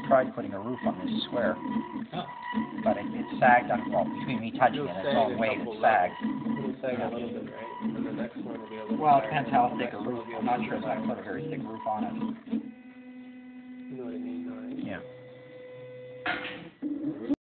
tried putting a roof on this square, Oh. but it sagged on, well, between me touching it, its own weight, it sagged. It'll sag a little bit, right? And the next one will be a little Well, it higher. depends how thick a roof, I'm not sure if I put a very thick roof on it. You know what I mean, though, right? Yeah.